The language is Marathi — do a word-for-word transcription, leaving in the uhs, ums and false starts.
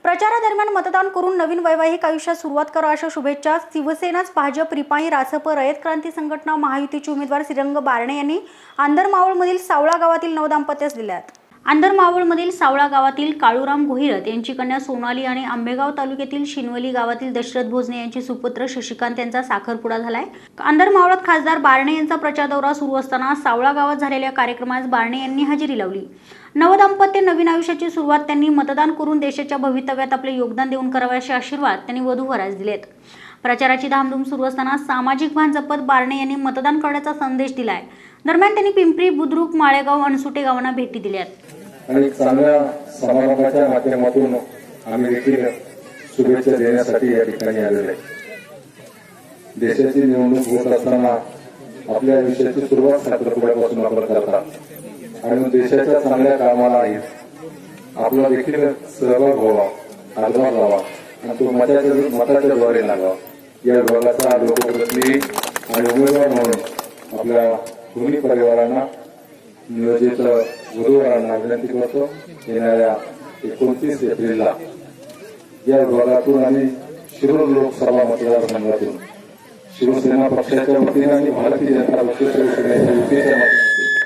प्रचारादरम्यान मतदान करून नवीन वैवाहिक आयुष्यात सुरुवात करा अशा शुभेच्छा शिवसेनाच भाजप रिपाई रासप रयत क्रांती संघटना महायुतीचे उमेदवार श्रीरंग बारणे यांनी आंधरमावळमधील सावळा गावातील नवदाम्पत्यास दिल्यात। आंधरमावळमधील सावळा गावातील काळूराम गोहिरत यांची कन्या सोनाली आणि आंबेगाव तालुक्यातील शिनवली गावातील दशरथ भोजने यांचे सुपुत्र शशिकांत यांचा साखरपुडा झालाय। आंधरमावळात खासदार बारणे यांचा प्रचार दौरा सुरू असताना सावळा गावात झालेल्या कार्यक्रमास बारणे यांनी हजेरी लावली। नवदाम्पत्य नवीन आयुष्याची सुरुवात त्यांनी मतदान करून देशाच्या भवितव्यात आपले योगदान देऊन करावे असे आशीर्वाद त्यांनी वधूवरास दिलेत। प्रचाराची धामधूम सुरू असताना सामाजिक भान जपत बारणे यांनी मतदान करण्याचा संदेश दिलाय। दरम्यान त्यांनी पिंपरी बुद्रुक माळेगाव अनसुटे गावांना भेटी दिल्यात। आणि चांगल्या समारंभाच्या माध्यमातून आम्ही देखील शुभेच्छा देण्यासाठी या ठिकाणी आलेलो आहे। देशाची निवडणूक होत असताना आपल्या आयुष्याची सुरुवात साखरपुड्यापासून आपण करतात आणि देशाच्या चांगल्या कामाला आपला देखील सहभाग व्हावा, हातभार लावा आणि तो मताच्या मताच्या द्वारे लागावा या विभागाचा लोकप्रतिनिधी आणि उमेदवार म्हणून आपल्या दोन्ही परिवारांना नियोजित वधूवरांना विनंती करतो। येणाऱ्या एकोणतीस एप्रिलला या विभागातून आणि शिरूर लोकसभा मतदारसंघातून शिवसेना पक्षाच्या वतीने आणि भारतीय जनता पक्ष शिवसेनेच्या युतीच्या माध्यमातून